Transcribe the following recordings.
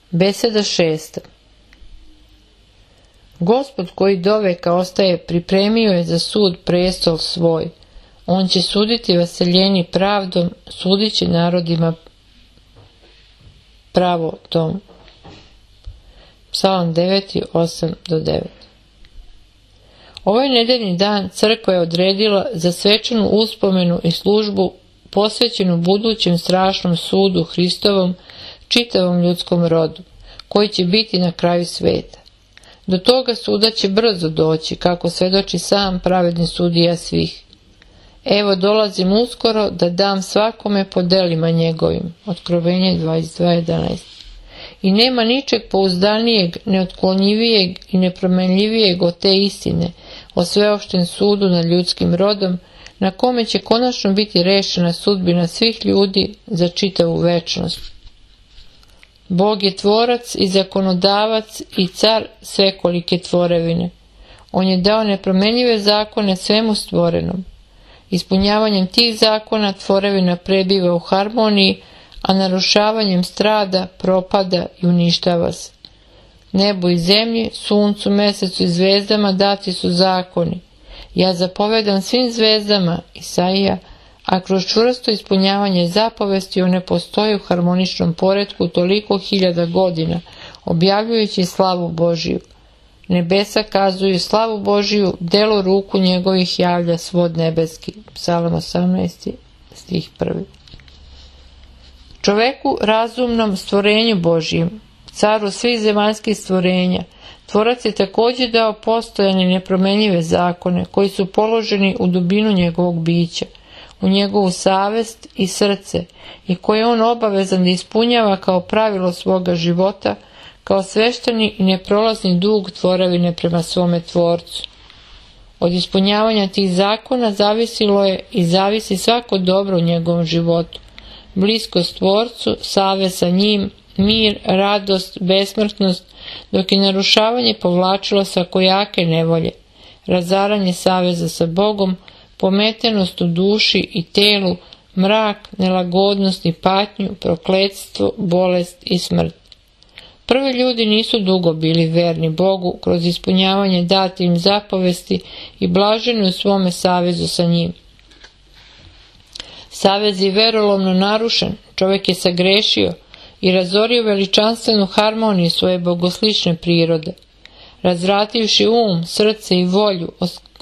Beseda 6. Gospod koji doveka ostaje pripremio je za sud prestol svoj. On će suditi vaseljeni pravdom, sudit će narodima pravotom. Psalam 9, 8-9. Ovaj nedeljni dan crkva je odredila za svečanu uspomenu i službu posvećenu budućem strašnom sudu Hristovom čitavom ljudskom rodu, koji će biti na kraju sveta. Do toga suda će brzo doći, kako svedoči sam pravedni sudija svih. Evo dolazim uskoro da dam svakome po delima njegovim. Otkrovenje 22.11. I nema ničeg pouzdanijeg, neotklonjivijeg i nepromenljivijeg od te istine, o sveopštem sudu nad ljudskim rodom, na kome će konačno biti rešena sudbina svih ljudi za čitavu večnost. Bog je tvorac i zakonodavac i car svekolike tvorevine. On je dao nepromenljive zakone svemu stvorenom. Ispunjavanjem tih zakona tvorevina prebiva u harmoniji, a narušavanjem strada, propada i uništava se. Nebu i zemlji, suncu, mesecu i zvezdama dati su zakoni. Ja zapovedam svim zvezdama, Isaija, a kroz čvrsto ispunjavanje zapovesti one postoje u harmoničnom poretku toliko hiljada godina, objavljujući slavu Božiju. Nebesa kazuju slavu Božiju, delo ruku njegovih javlja svod nebeski. Psalam 18, stih 1. Čoveku razumnom stvorenju Božijem, caru svih zemaljskih stvorenja, tvorac je također dao postojane nepromenljive zakone koji su položeni u dubinu njegovog bića, u njegovu savest i srce i koje on obavezan da ispunjava kao pravilo svoga života, kao svešteni i neprolazni dug tvorevine prema svome tvorcu. Od ispunjavanja tih zakona zavisilo je i zavisi svako dobro u njegovom životu. Bliskost tvorcu, savez sa njim, mir, radost, besmrtnost, dok je narušavanje povlačilo sa kojake nevolje, razaranje saveza sa Bogom, pometenost u duši i telu, mrak, nelagodnost i patnju, prokletstvo, bolest i smrt. Prvi ljudi nisu dugo bili verni Bogu kroz ispunjavanje dati im zapovesti i blaženi u svome savezu sa njim. Savez je verolomno narušen, čovjek je sagrešio i razorio veličanstvenu harmoniju svoje bogoslične prirode. Razvrativši srce i volju,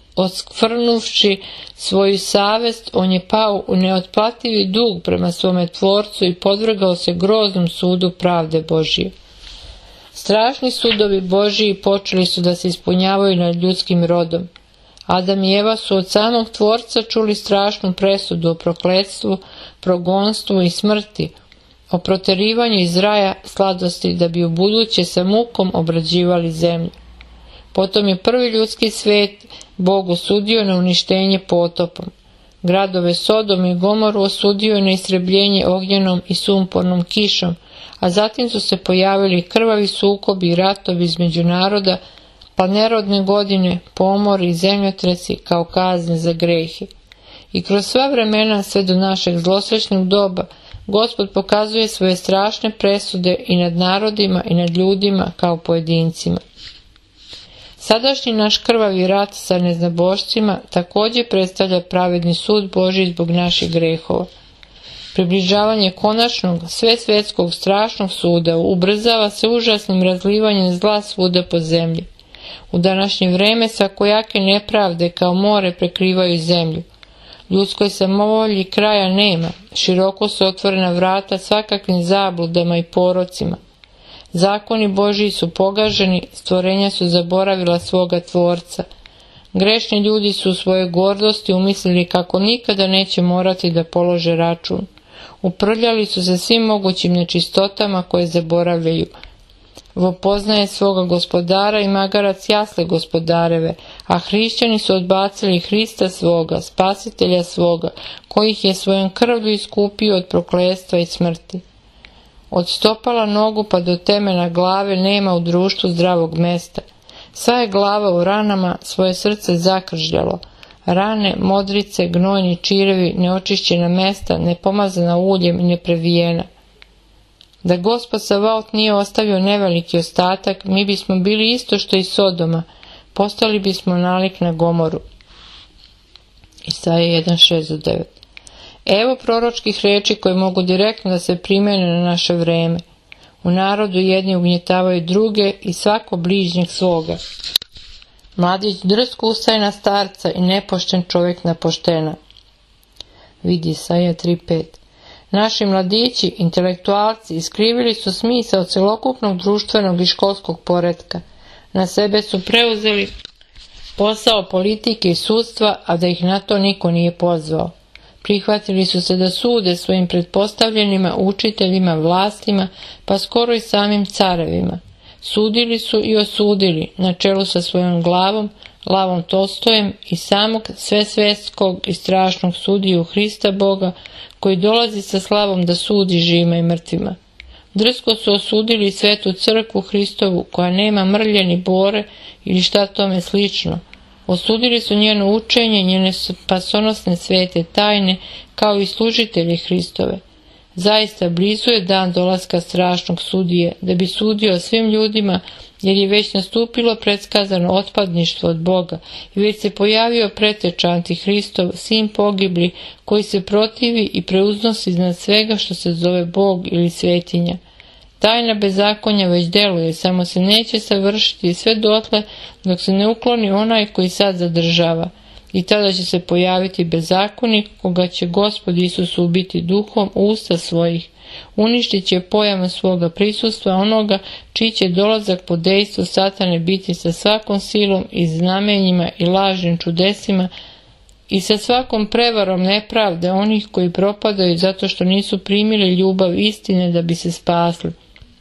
oskvrnuvši svoju savest, on je pao u neotplativi dug prema svome tvorcu i podvrgao se groznom sudu pravde Božije. Strašni sudovi Božiji počeli su da se ispunjavaju nad ljudskim rodom. Adam i Eva su od samog tvorca čuli strašnu presudu o prokletstvu, progonstvu i smrti, o proterivanju iz raja sladosti da bi ubuduće sa mukom obrađivali zemlju. Potom je prvi ljudski svet Bog osudio na uništenje potopom. Gradove Sodom i Gomoru osudio je na istrebljenje ognjenom i sumpornom kišom, a zatim su se pojavili krvavi sukobi i ratovi između naroda, pa nerodne godine, pomori i zemljotresi kao kazne za grehe. I kroz sva vremena sve do našeg zlosrećnog doba Gospod pokazuje svoje strašne presude i nad narodima i nad ljudima kao pojedincima. Sadašnji naš krvavi rat sa neznabošcima također predstavlja pravedni sud Božji zbog naših grehova. Približavanje konačnog, svesvetskog strašnog suda ubrzava se užasnim razlivanjem zla svuda po zemlji. U današnje vreme svakojake nepravde kao more prekrivaju zemlju. Ljudskoj samovolji kraja nema, široko su otvorena vrata svakakvim zabludama i porocima. Zakoni Božiji su pogaženi, stvorenja su zaboravila svoga tvorca. Grešni ljudi su u svojoj gordosti umislili kako nikada neće morati da polože račun. Uprljali su se svim mogućim nečistotama koje zaboravljaju. Poznaje svoga gospodara i magarac jasle gospodareve, a hrišćani su odbacili Hrista svoga, spasitelja svoga, kojih je svojom krvlju iskupio od prokletstva i smrti. Od stopala nogu pa do temena glave nema u društvu zdravog mesta. Sva je glava u ranama, svoje srce zakržljalo. Rane, modrice, gnojni čirevi, neočišćena mesta, nepomazana uljem i neprevijena. Da Gospod Savaot nije ostavio neveliki ostatak, mi bismo bili isto što i Sodoma, postali bismo nalik na Gomoru. Isaija 1:6-9. Evo proročkih reči koje mogu direktno da se primene na naše vreme. U narodu jedni ugnjetavaju druge i svako bližnjeg svoga. Mladić drsko ustaje na starca i nepošten čovjek na poštena. Vidi Isaija 3:5. Naši mladići, intelektualci, iskrivili su smisao celokupnog društvenog i školskog poretka. Na sebe su preuzeli posao politike i sudstva, a da ih na to niko nije pozvao. Prihvatili su se da sude svojim pretpostavljenima, učiteljima, vlastima, pa skoro i samim carevima. Sudili su i osudili, na čelu sa svojom glavom, Lavom Tolstojem i samog svesvetskog i strašnog sudiju Hrista Boga, koji dolazi sa slavom da sudi živima i mrtvima. Drsko su osudili svetu crkvu Hristovu, koja nema mrlje ni bore ili šta tome slično. Osudili su njeno učenje, njene spasonosne svete tajne, kao i služitelji Hristove. Zaista blizu je dan dolaska strašnog sudije, da bi sudio svim ljudima, jer je već nastupilo predskazano otpadništvo od Boga i već se pojavio preteča Antihristov, sin pogibli, koji se protivi i preuznosi iznad svega što se zove Bog ili svetinja. Tajna bezakonja već deluje, samo se neće savršiti sve dotle dok se ne ukloni onaj koji sad zadržava. I tada će se pojaviti bezakonik, koga će Gospod Isus ubiti duhom usta svojih. Uništit će pojavom svoga prisustva onoga čiji će dolazak po dejstvu satane biti sa svakom silom i znamenjima i lažnim čudesima i sa svakom prevarom nepravde onih koji propadaju zato što nisu primili ljubav istine da bi se spasli.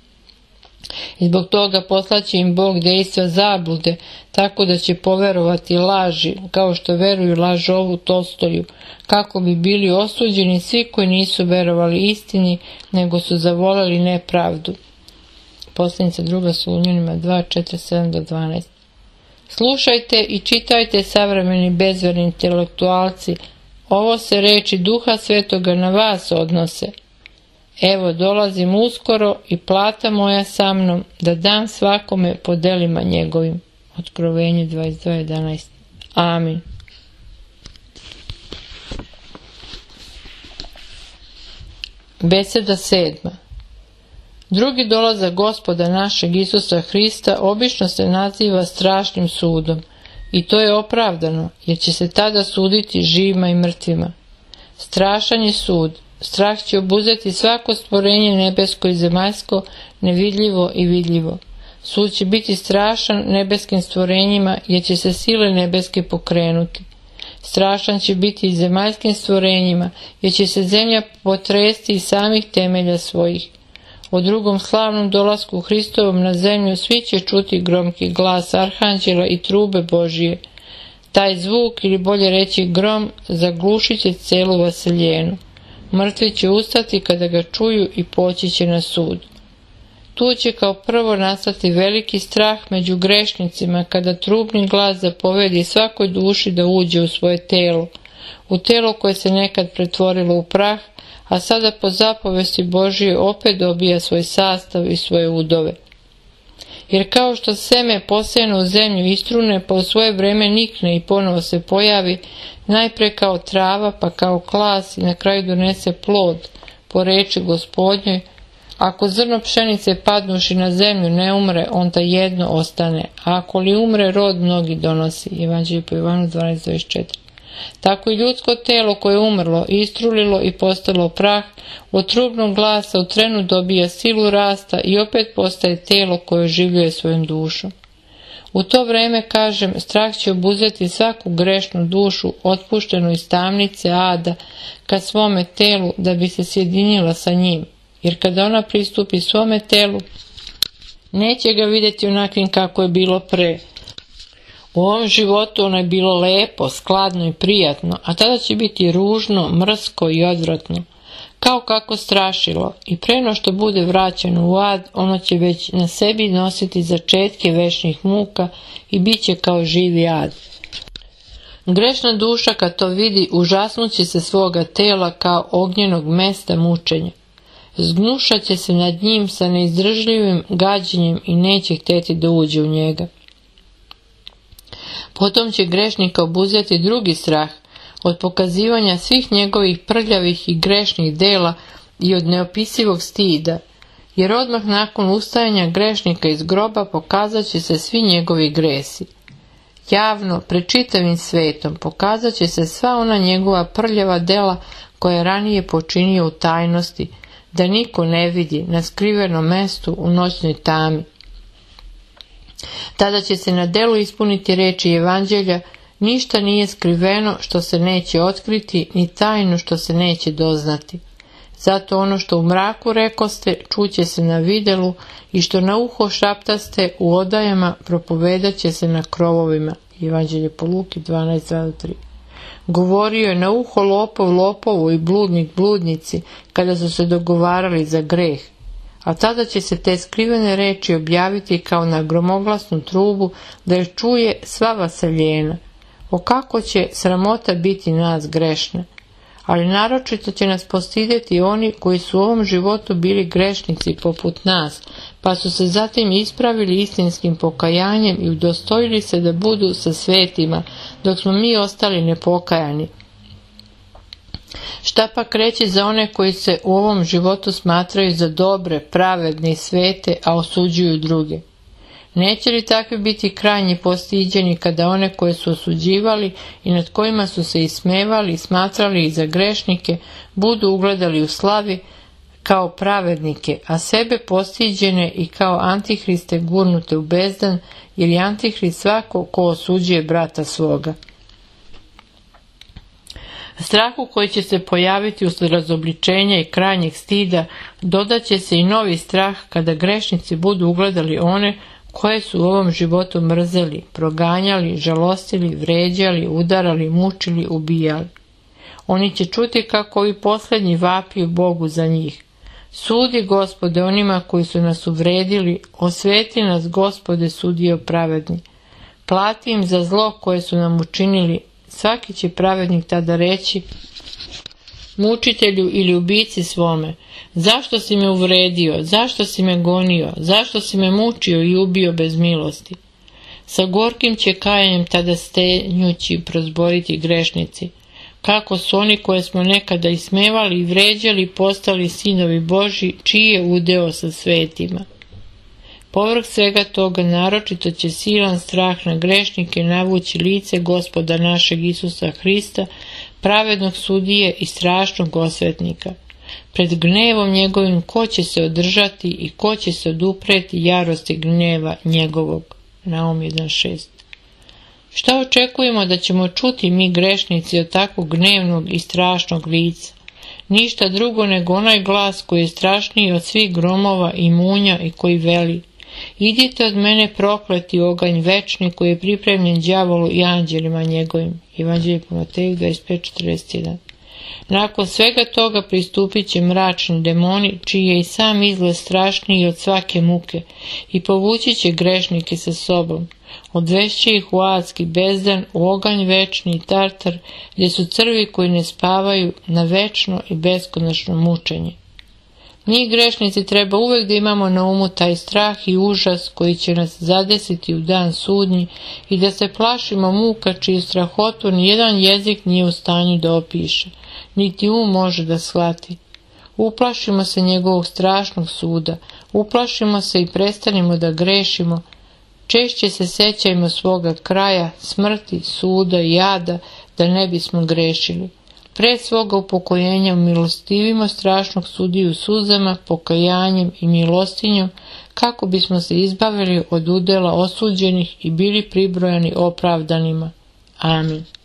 I zbog toga poslaće im Bog dejstva zablude, tako da će poverovati laži, kao što veruju lažovu Tolstoju, kako bi bili osuđeni svi koji nisu verovali istini, nego su zavoleli nepravdu. Poslanica 2. Solunjanima 2:4-7-12. Slušajte i čitajte, savremeni bezverni intelektualci, ovo se reči Duha Svetoga na vas odnose. Evo, dolazim uskoro i plata moja sa mnom, da dam svakome po delima njegovim. Otkrovenje 22:11. Amin. Beseda 7. Drugi dolazak Gospoda našeg Isusa Hrista obično se naziva strašnim sudom, i to je opravdano, jer će se tada suditi živima i mrtvima. Strašan je sud. Strah će obuzeti svako stvorenje nebesko i zemaljsko, nevidljivo i vidljivo. Sud će biti strašan nebeskim stvorenjima, jer će se sile nebeske pokrenuti. Strašan će biti i zemaljskim stvorenjima, jer će se zemlja potresti iz samih temelja svojih. O drugom slavnom dolasku Hristovom na zemlju svi će čuti gromki glas arhanđela i trube Božije. Taj zvuk, ili bolje reći grom, zaglušit će celu vaseljenu. Mrtvi će ustati kada ga čuju i poći će na sud. Tu će kao prvo nastati veliki strah među grešnicima kada trubni glas zapovedi svakoj duši da uđe u svoje telo, u telo koje se nekad pretvorilo u prah, a sada po zapovesti Božije opet dobija svoj sastav i svoje udove. Jer kao što seme posejano u zemlju istrune, pa u svoje vreme nikne i ponovo se pojavi, najpre kao trava, pa kao klas i na kraju donese plod, po reči Gospodnjoj, ako zrno pšenice padnuši na zemlju ne umre, onda jedno ostane, a ako li umre, rod mnogi donosi. Evanđelje po Ivanu 12:24. Tako i ljudsko telo koje je umrlo, istrulilo i postalo prah, od trubnog glasa u trenu dobija silu rasta i opet postaje telo koje oživljuje svojom dušom. U to vreme, kažem, strah će obuzeti svaku grešnu dušu, otpuštenu iz tamnice ada, ka svome telu, da bi se sjedinila sa njim. Jer kada ona pristupi svome telu, neće ga vidjeti onakvim kako je bilo pre. U ovom životu ono je bilo lepo, skladno i prijatno, a tada će biti ružno, mrsko i odvratno, kao kako strašilo, i preno što bude vraćeno u ad, ono će već na sebi nositi začetke večnih muka i bit će kao živi ad. Grešna duša kad to vidi, užasnuće se svoga tela kao ognjenog mesta mučenja. zgnušat će se nad njim sa neizdržljivim gađenjem i neće htjeti da uđe u njega. Potom će grešnika obuzeti drugi strah od pokazivanja svih njegovih prljavih i grešnih dela i od neopisivog stida, jer odmah nakon ustajanja grešnika iz groba pokazat će se svi njegovi gresi. Javno, pred čitavim svetom, pokazat će se sva ona njegova prljava dela koja je ranije počinio u tajnosti, da niko ne vidi na skrivenom mestu u noćnoj tami. Tada će se na delu ispuniti reči Evanđelja: ništa nije skriveno što se neće otkriti, ni tajno što se neće doznati. Zato ono što u mraku rekoste, čuće se na videlu, i što na uho šaptaste u odajama, propovedat će se na krovovima. Evanđelje po Luki 12:2-3. Govorio je na uho lopov lopovu i bludnik bludnici, kada su se dogovarali za greh. A tada će se te skrivene reči objaviti kao na gromoglasnu trubu, da je čuje sva vaseljena. O kako će sramota biti nas grešne! Ali naročito će nas postidjeti oni koji su u ovom životu bili grešnici poput nas, pa su se zatim ispravili istinskim pokajanjem i udostojili se da budu sa svetima, dok smo mi ostali nepokajani. Šta pak reći za one koji se u ovom životu smatraju za dobre, pravedne i svete, a osuđuju druge? Neće li takvi biti krajnje postiđeni kada one koje su osuđivali i nad kojima su se ismevali i smatrali ih za grešnike budu ugledali u slavi kao pravednike, a sebe postiđene i kao antihriste gurnute u bezdan, jer je antihrist svako ko osuđuje brata svoga. Strahu koji će se pojaviti usled razobličenja i krajnjeg stida dodat će se i novi strah kada grešnici budu ugledali one koje su u ovom životu mrzeli, proganjali, žalostili, vređali, udarali, mučili, ubijali. Oni će čuti kako ovi posljednji vapiju Bogu za njih. Sudi, Gospode, onima koji su nas uvredili, osveti nas, Gospode, sudio pravedni. Plati im za zlo koje su nam učinili. Svaki će pravednik tada reći mučitelju ili ubici svome: zašto si me uvredio, zašto si me gonio, zašto si me mučio i ubio bez milosti? Sa gorkim će kajanjem tada stenjući prozboriti grešnici, kako su oni koje smo nekada ismevali i vređali postali sinovi Božji, čiji je udeo sa svetima. Povrh svega toga naročito će silan strah na grešnike navući lice Gospoda našeg Isusa Hrista, pravednog sudije i strašnog osvetnika. Pred gnevom njegovim ko će se održati i ko će se odupreti jarosti gneva njegovog. Naum 1:6. Šta očekujemo da ćemo čuti mi grešnici od takvog gnevnog i strašnog lica? Ništa drugo nego onaj glas koji je strašniji od svih gromova i munja i koji veli: idite od mene prokleti oganj večni koji je pripremljen đavolu i anđelima njegovim. Evanđelje po Mateju 25:41. Nakon svega toga pristupit će mračni demoni, čiji je i sam izgled strašniji od svake muke, i povući će grešnike sa sobom. Odvešće ih u adski bezdan, u oganj večni i tartar, gdje su crvi koji ne spavaju, na večno i beskonačno mučenje. Mi grešnici treba uvijek da imamo na umu taj strah i užas koji će nas zadesiti u dan sudnji i da se plašimo muka čiju strahotu nijedan jezik nije u stanju da opiše, niti može da shvati. Uplašimo se njegovog strašnog suda, uplašimo se i prestanimo da grešimo. Češće se sećajmo svoga kraja, smrti, suda i jada, da ne bismo grešili. Pre svoga upokojenja milostivimo strašnog sudiju suzama, pokajanjem i milostinjom, kako bismo se izbavili od udela osuđenih i bili pribrojani opravdanima. Amin.